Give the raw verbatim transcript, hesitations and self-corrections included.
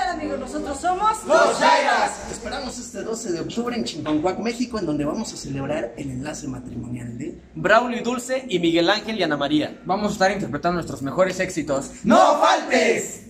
tal, amigos? Nosotros somos Los Jairas. Te esperamos este doce de octubre en Chinconcuac, México, en donde vamos a celebrar el enlace matrimonial de Braulio y Dulce y Miguel Ángel y Ana María. Vamos a estar interpretando nuestros mejores éxitos. ¡No faltes!